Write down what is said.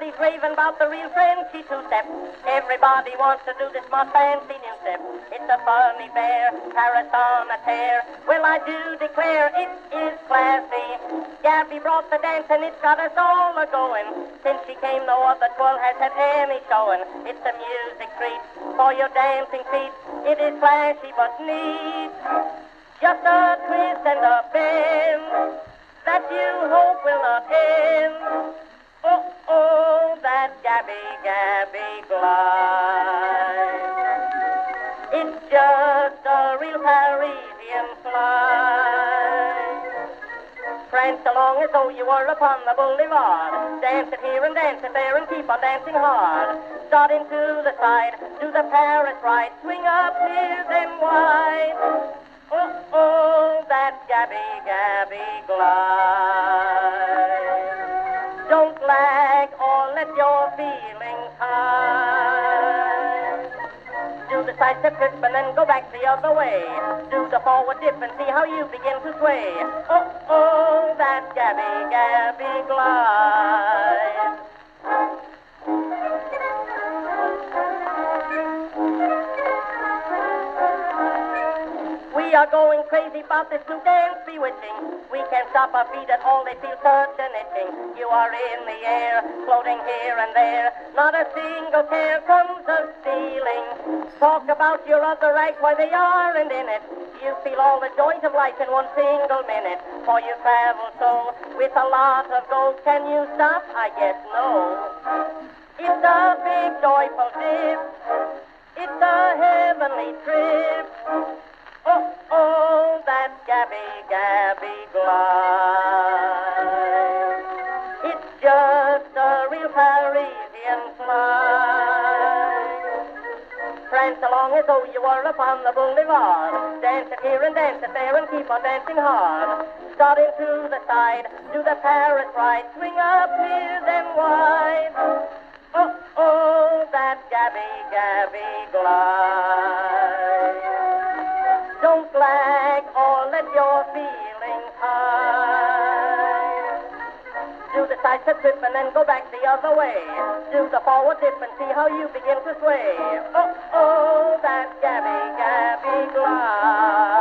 Everybody's raving about the real Frenchy two-step. Everybody wants to do this smart fancy new step. It's a funny bear, Paris on a tear. Well, I do declare it is classy. Gabby brought the dance and it's got us all a-going. Since she came, no other twirl has had any showing. It's a music treat for your dancing feet. It is flashy but neat. Just a twist and a bend that you hope will not end. Oh, oh, that Gabby, Gabby glide. It's just a real Parisian slide. Prance along as though you were upon the boulevard. Dance it here and dance it there and keep on dancing hard. Start into the side, do the Paris ride. Swing up here, then wide. Oh, oh, that Gabby, Gabby glide. Don't lag or let your feelings hide. Do the side step flip and then go back the other way. Do the forward dip and see how you begin to sway. Oh, oh, that Gabby, Gabby glide. We are going crazy about this new dance bewitching. We can't stop our feet at all, they feel such an itching. You are in the air, floating here and there. Not a single care comes of stealing. Talk about your other act, why they aren't in it. You feel all the joys of life in one single minute. For you travel so, with a lot of gold. Can you stop? I guess no. It's a big joyful dip. It's a heavenly trip. Oh, oh, that Gabby, Gabby glide. It's just a real Parisian slide. Prance along as though you were upon the boulevard. Dance it here and dance it there and keep on dancing hard. Start into the side, do the Paris ride. Swing up here, then wide. Oh, oh, that Gabby, Gabby glide. Don't lag or let your feelings hide. Do the side step flip and then go back the other way. Do the forward dip and see how you begin to sway. Oh, oh, that Gabby, Gabby glide.